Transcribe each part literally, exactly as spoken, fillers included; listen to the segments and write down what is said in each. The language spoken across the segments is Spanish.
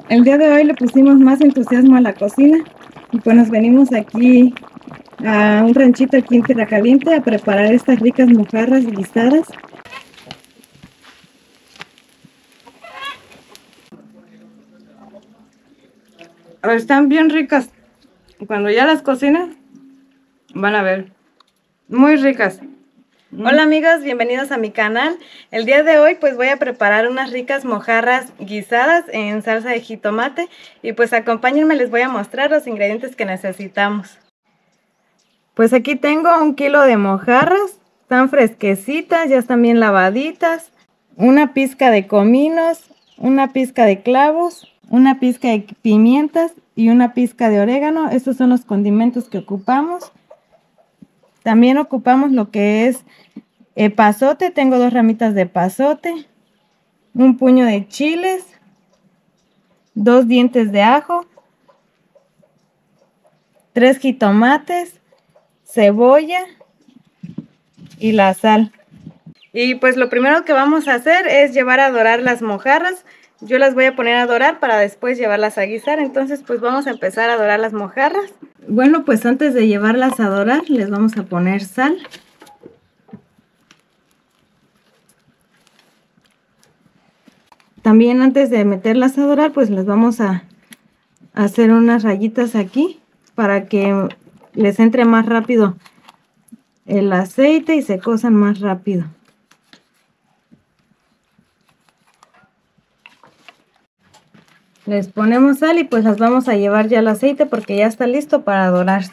El día de hoy le pusimos más entusiasmo a la cocina y pues nos venimos aquí a un ranchito aquí en Tierra Caliente a preparar estas ricas mojarras guisadas. Están bien ricas. Cuando ya las cocinen, van a ver. Muy ricas. Hola amigos, bienvenidos a mi canal. El día de hoy pues voy a preparar unas ricas mojarras guisadas en salsa de jitomate. Y pues acompáñenme, les voy a mostrar los ingredientes que necesitamos. Pues aquí tengo un kilo de mojarras, están fresquecitas, ya están bien lavaditas. Una pizca de cominos, una pizca de clavos, una pizca de pimientas y una pizca de orégano. Estos son los condimentos que ocupamos. También ocupamos lo que es epazote, tengo dos ramitas de epazote, un puño de chiles, dos dientes de ajo, tres jitomates, cebolla y la sal. Y pues lo primero que vamos a hacer es llevar a dorar las mojarras. Yo las voy a poner a dorar para después llevarlas a guisar. Entonces pues vamos a empezar a dorar las mojarras. Bueno, pues antes de llevarlas a dorar les vamos a poner sal. También antes de meterlas a dorar pues les vamos a hacer unas rayitas aquí para que les entre más rápido el aceite y se cosan más rápido. Les ponemos sal y pues las vamos a llevar ya al aceite porque ya está listo para dorarse.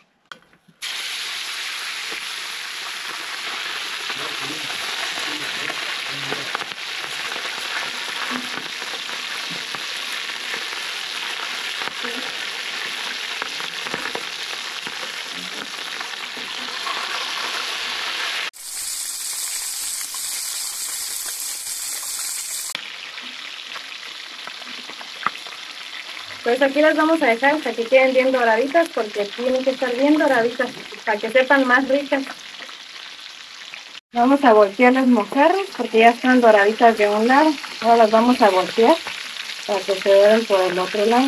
Pues aquí las vamos a dejar hasta que queden bien doraditas porque tienen que estar bien doraditas para que sepan más ricas. Vamos a voltear las mojarras porque ya están doraditas de un lado. Ahora las vamos a voltear para que se doren por el otro lado.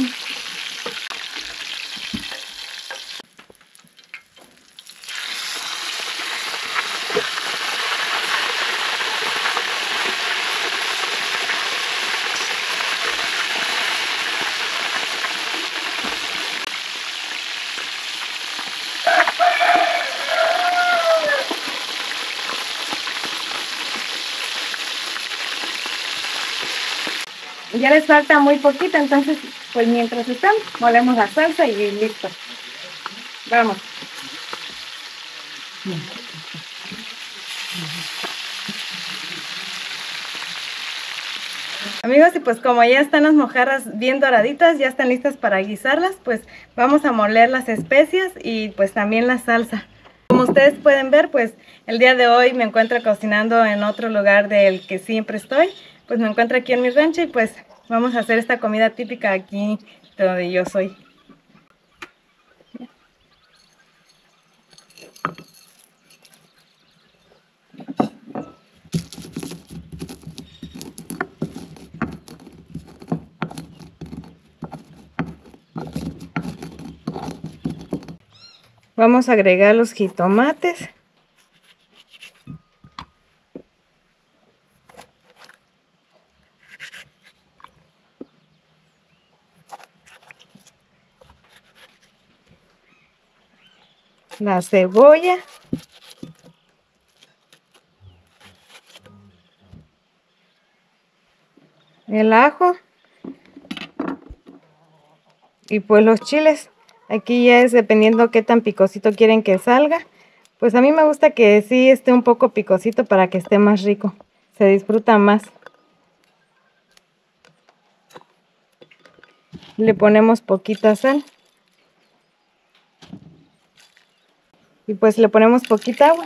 Ya les falta muy poquito, entonces pues mientras están, molemos la salsa y listo. Vamos. Amigos, y pues como ya están las mojarras bien doraditas, ya están listas para guisarlas, pues vamos a moler las especias y pues también la salsa. Como ustedes pueden ver, pues el día de hoy me encuentro cocinando en otro lugar del que siempre estoy. Pues me encuentro aquí en mi rancho y pues vamos a hacer esta comida típica aquí donde yo soy. Vamos a agregar los jitomates. La cebolla. El ajo. Y pues los chiles. Aquí ya es dependiendo qué tan picosito quieren que salga. Pues a mí me gusta que sí esté un poco picosito para que esté más rico. Se disfruta más. Le ponemos poquita sal. Y pues le ponemos poquita agua.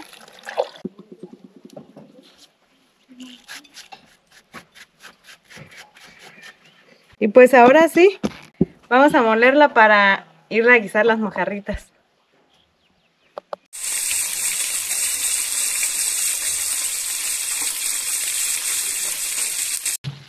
Y pues ahora sí, vamos a molerla para ir a guisar las mojarritas.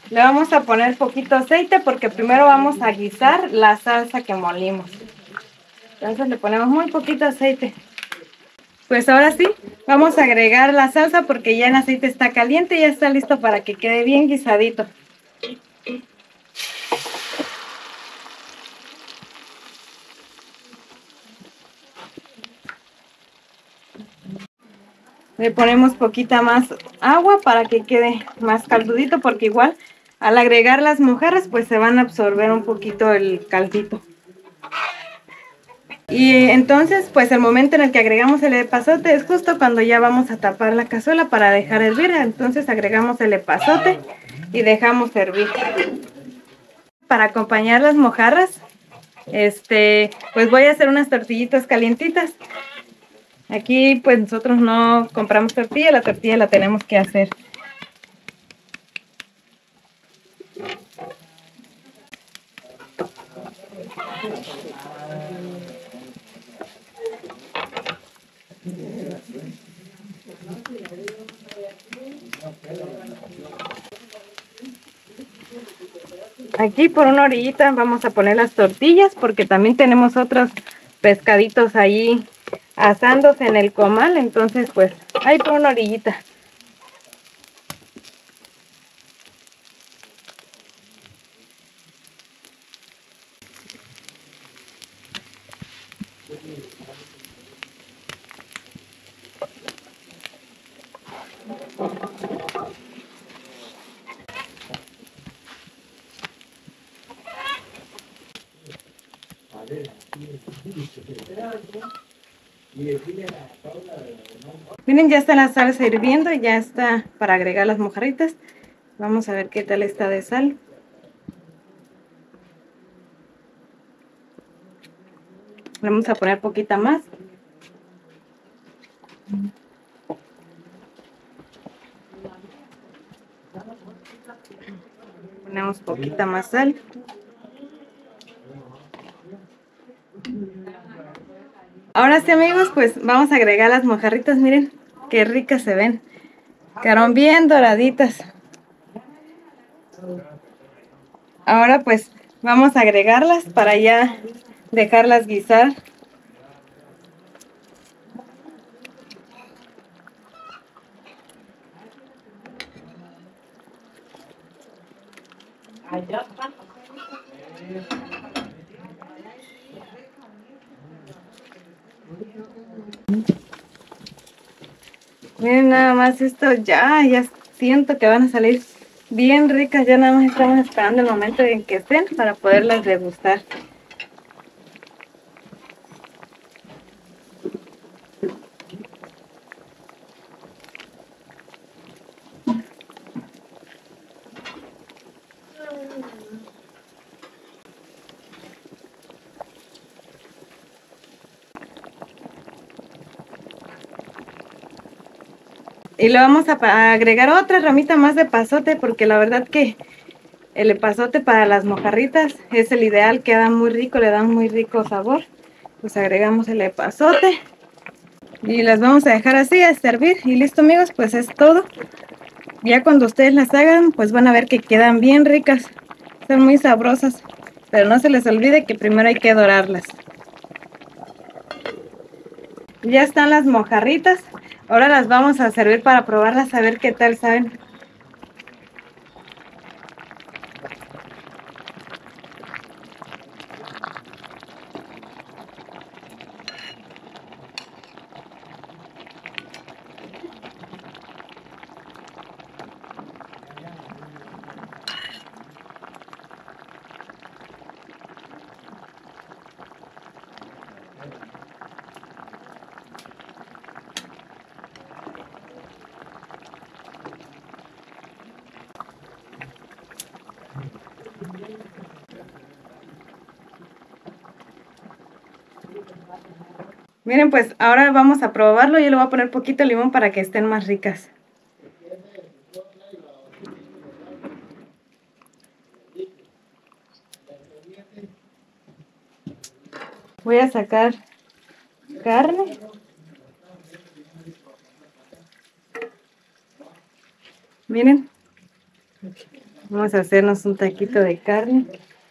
Le vamos a poner poquito aceite porque primero vamos a guisar la salsa que molimos. Entonces le ponemos muy poquito aceite. Pues ahora sí, vamos a agregar la salsa porque ya el aceite está caliente y ya está listo para que quede bien guisadito. Le ponemos poquita más agua para que quede más caldudito porque igual al agregar las mojarras pues se van a absorber un poquito el caldito. Y entonces pues el momento en el que agregamos el epazote es justo cuando ya vamos a tapar la cazuela para dejar hervir. Entonces agregamos el epazote y dejamos hervir. Para acompañar las mojarras, este, pues voy a hacer unas tortillitas calientitas. Aquí pues nosotros no compramos tortilla, la tortilla la tenemos que hacer. Aquí por una orillita vamos a poner las tortillas porque también tenemos otros pescaditos ahí asándose en el comal, entonces pues ahí por una orillita. Miren, ya está la salsa hirviendo y ya está para agregar las mojarritas. Vamos a ver qué tal está de sal. Vamos a poner poquita más. Ponemos poquita más sal. Ahora sí, amigos, pues vamos a agregar las mojarritas. Miren qué ricas se ven. Quedaron bien doraditas. Ahora pues vamos a agregarlas para ya dejarlas guisar. Miren nada más esto, ya, ya siento que van a salir bien ricas. Ya nada más estamos esperando el momento en que estén para poderlas degustar. Y le vamos a agregar otra ramita más de epazote porque la verdad que el epazote para las mojarritas es el ideal, queda muy rico, le da un muy rico sabor. Pues agregamos el epazote y las vamos a dejar así a servir y listo, amigos, pues es todo. Ya cuando ustedes las hagan pues van a ver que quedan bien ricas, son muy sabrosas, pero no se les olvide que primero hay que dorarlas. Ya están las mojarritas. Ahora las vamos a servir para probarlas, a ver qué tal saben. Miren, pues ahora vamos a probarlo. Yo le voy a poner poquito limón para que estén más ricas. Voy a sacar carne. Miren. Vamos a hacernos un taquito de carne.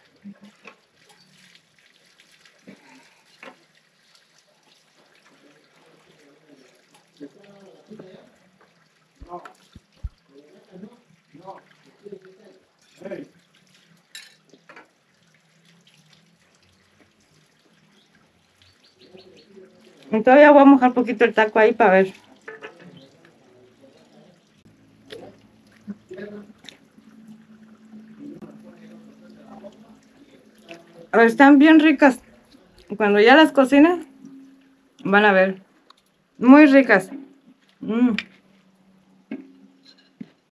Y todavía voy a mojar poquito el taco ahí para ver. A ver, están bien ricas. Cuando ya las cocine, van a ver. Muy ricas. Mm.